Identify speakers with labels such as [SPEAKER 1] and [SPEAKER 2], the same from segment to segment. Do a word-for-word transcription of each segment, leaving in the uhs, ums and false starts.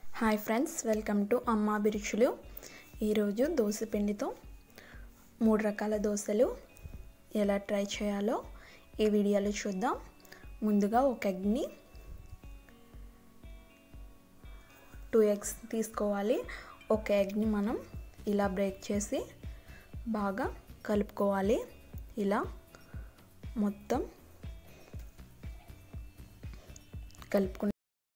[SPEAKER 1] Hi friends, welcome to అమ్మ అభిరుచులు. ఈరోజు దోశ పిండితో మూడు రకాల దోశలు ఎలా ట్రై చేయాలో ఈ వీడియోలో చూద్దాం. ముందుగా ఒక ఎగ్ని టూ ఎగ్స్ తీసుకోవాలి. ఒక ఎగ్ని మనం ఇలా బ్రేక్ చేసి బాగా కలుపుకోవాలి. ఇలా మొత్తం కలుపుకుని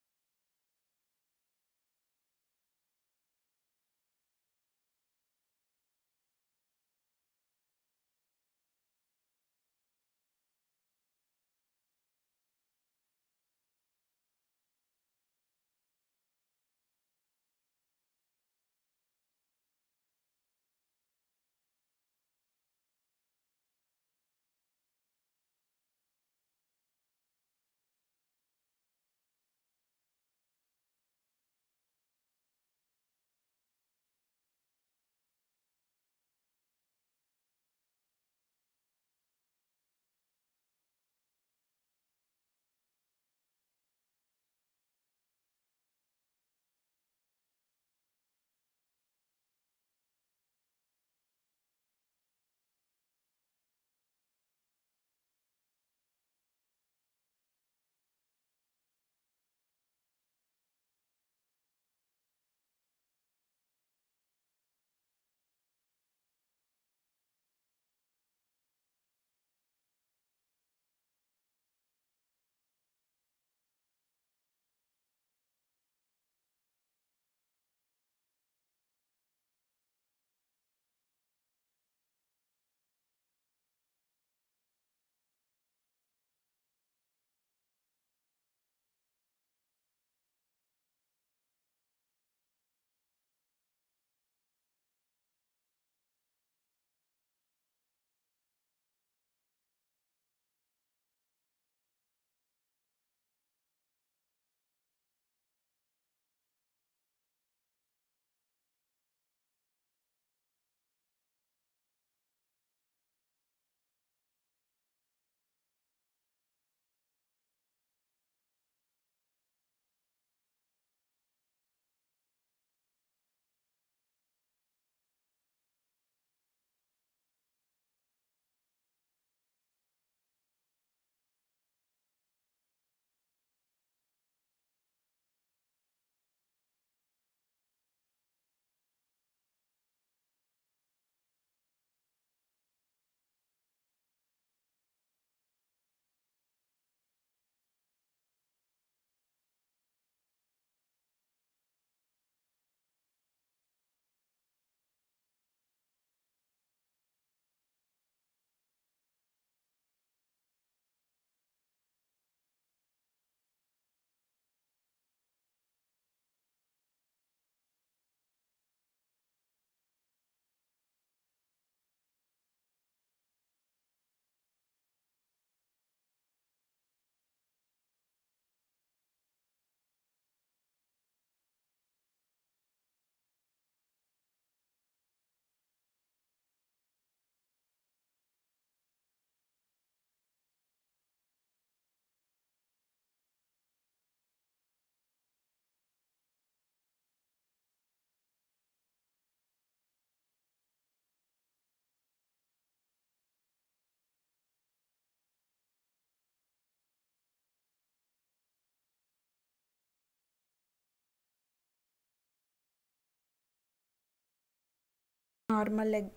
[SPEAKER 1] నార్మల్ ఎగ్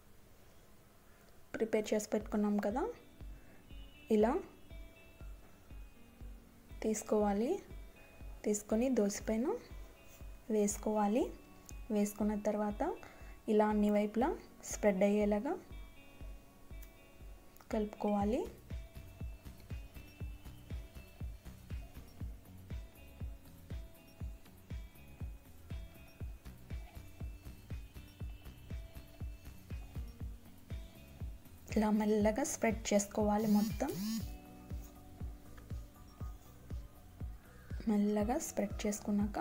[SPEAKER 1] ప్రిపేర్ చేసి పెట్టుకున్నాం కదా, ఇలా తీసుకోవాలి. తీసుకొని దోశ పైన వేసుకోవాలి. వేసుకున్న తర్వాత ఇలా అన్ని వైపులా స్ప్రెడ్ అయ్యేలాగా కలుపుకోవాలి. ఇలా మెల్లగా స్ప్రెడ్ చేసుకోవాలి. మొత్తం మెల్లగా స్ప్రెడ్ చేసుకున్నాక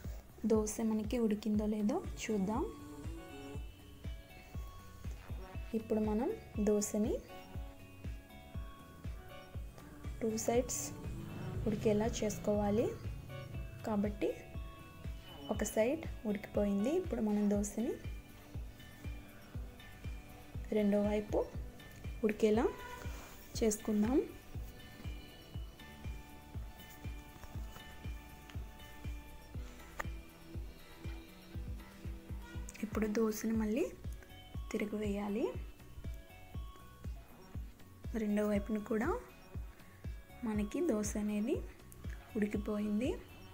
[SPEAKER 1] దోశ మనకి ఉడికిందో లేదో చూద్దాం. ఇప్పుడు మనం దోశని టూ సైడ్స్ ఉడికేలా చేసుకోవాలి. కాబట్టి ఒక సైడ్ ఉడికిపోయింది. ఇప్పుడు మనం దోశని రెండో వైపు ఉడికేలా చేసుకుందాం. ఇప్పుడు దోశని మళ్ళీ తిరిగి వేయాలి. రెండో వైపును కూడా మనకి దోశ అనేది ఉడికిపోయింది.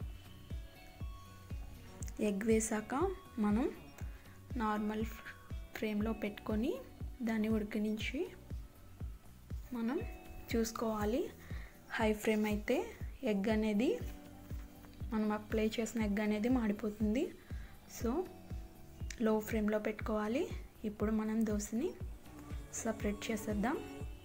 [SPEAKER 1] ఎగ్ వేసాక మనం నార్మల్ ఫ్లేమ్లో పెట్టుకొని దాన్ని ఉడికించి మనం చూసుకోవాలి. హై ఫ్లేమ్ అయితే ఎగ్ అనేది మనం అప్లై చేసిన ఎగ్ అనేది మాడిపోతుంది. సో లో ఫ్లేమ్లో పెట్టుకోవాలి. ఇప్పుడు మనం దోశని సపరేట్ చేసేద్దాం.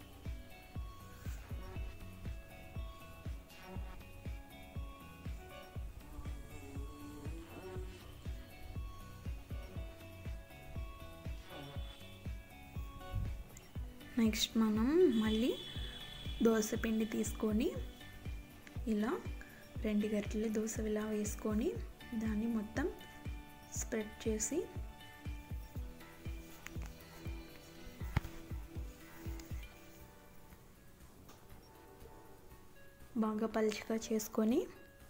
[SPEAKER 1] నెక్స్ట్ మనం మళ్ళీ దోశ పిండి తీసుకొని ఇలా రెండు గరిటెలు దోశ ఇలా వేసుకొని దాన్ని మొత్తం స్ప్రెడ్ చేసి బాగా పలుచగా చేసుకొని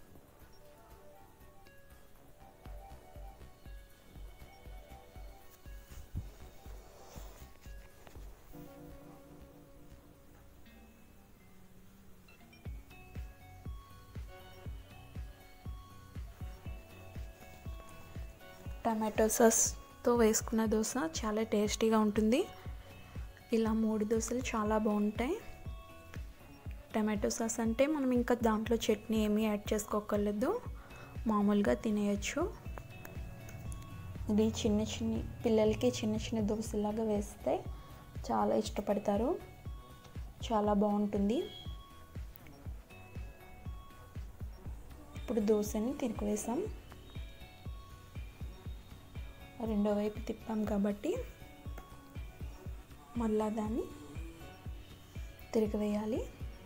[SPEAKER 1] టమాటో సాస్తో వేసుకున్న దోశ చాలా టేస్టీగా ఉంటుంది. ఇలా మూడు దోశలు చాలా బాగుంటాయి. టమాటో సాస్ అంటే మనం ఇంకా దాంట్లో చట్నీ ఏమీ యాడ్ చేసుకోకర్లేదు, మామూలుగా తినేయచ్చు. ఇది చిన్న చిన్న పిల్లలకి చిన్న చిన్న దోశలాగా వేస్తే చాలా ఇష్టపడతారు. చాలా బాగుంటుంది. ఇప్పుడు దోశని తిరిగి వేసాం. రెండో వైపు తిప్పాం కాబట్టి మళ్ళా దాన్ని తిరిగి వేయాలి.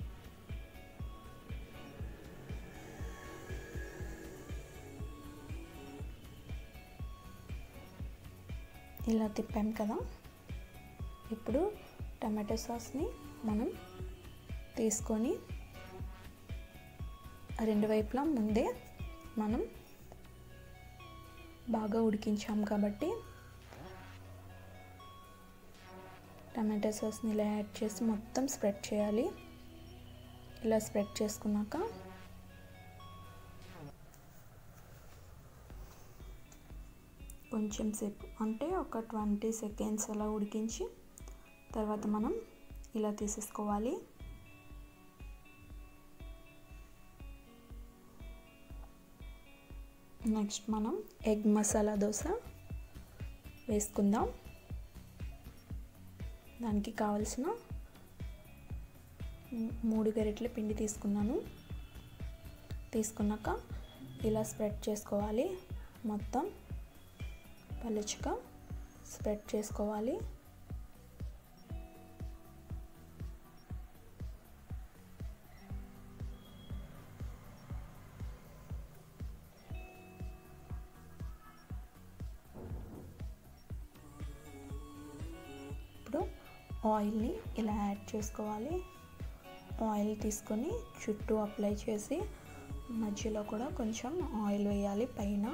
[SPEAKER 1] ఇలా తిప్పాం కదా. ఇప్పుడు టమాటో సాస్ని మనం తీసుకొని రెండు వైపులా ముందే మనం బాగా ఉడికించాం కాబట్టి టమాటో సాస్ని ఇలా యాడ్ చేసి మొత్తం స్ప్రెడ్ చేయాలి. ఇలా స్ప్రెడ్ చేసుకున్నాక కొంచెం సేపు అంటే ఒక ట్వంటీ సెకండ్స్ అలా ఉడికించి తర్వాత మనం ఇలా తీసేసుకోవాలి. నెక్స్ట్ మనం ఎగ్ మసాలా దోశ వేసుకుందాం. దానికి కావలసిన మూడు గరిటెల పిండి తీసుకున్నాను. తీసుకున్నాక ఇలా స్ప్రెడ్ చేసుకోవాలి. మొత్తం పలుచగా స్ప్రెడ్ చేసుకోవాలి. ఆయిల్ని ఇలా యాడ్ చేసుకోవాలి. ఆయిల్ తీసుకొని చుట్టూ అప్లై చేసి మధ్యలో కూడా కొంచెం ఆయిల్ వేయాలి పైన.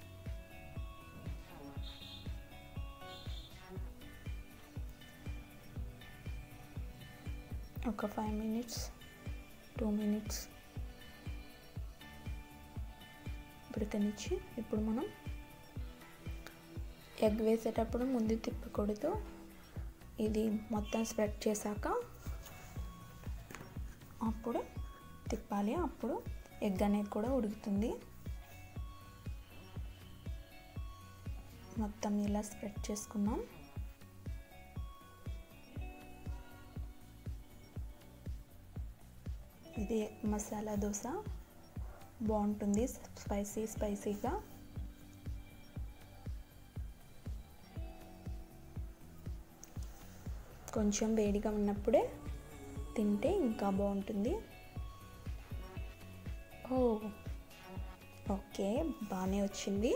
[SPEAKER 1] ఒక ఫైవ్ మినిట్స్ టూ మినిట్స్ ఉడకనిచ్చి ఇప్పుడు మనం ఎగ్ వేసేటప్పుడు ముందు తిప్పకూడదు. ఇది మొత్తం స్ప్రెడ్ చేశాక అప్పుడు తిప్పాలి. అప్పుడు ఎగ్ అనేది కూడా ఉడుకుతుంది. మొత్తం ఇలా స్ప్రెడ్ చేసుకున్నాం. ఇది మసాలా దోశ బాగుంటుంది, స్పైసీ స్పైసీగా. కొంచెం వేడిగా ఉన్నప్పుడే తింటే ఇంకా బాగుంటుంది. ఓ ఓకే, బాగానే వచ్చింది.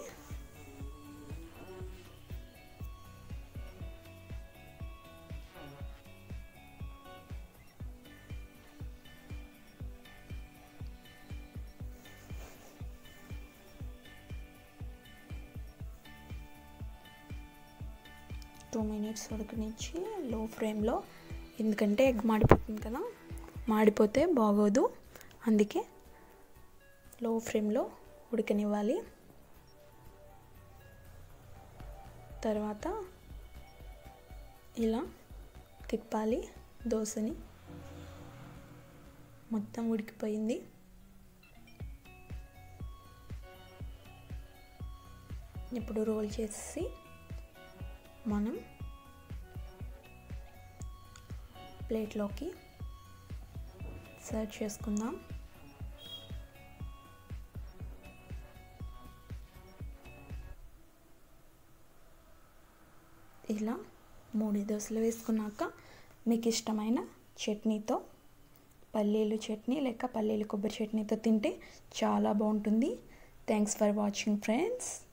[SPEAKER 1] టూ మినిట్స్ ఉడకనిచ్చి లో ఫ్లేమ్లో, ఎందుకంటే ఎగ్ మాడిపోతుంది కదా, మాడిపోతే బాగోదు, అందుకే లో ఫ్లేమ్లో ఉడకనివ్వాలి. తర్వాత ఇలా తిప్పాలి దోశని. మొత్తం ఉడికిపోయింది. ఇప్పుడు రోల్ చేసి మనం ప్లేట్లోకి సర్వ్ చేసుకుందాం. ఇలా మూడు దోశలు వేసుకున్నాక మీకు ఇష్టమైన చట్నీతో, పల్లీలు చట్నీ లేక పల్లీలు కొబ్బరి చట్నీతో తింటే చాలా బాగుంటుంది. Thanks for watching friends.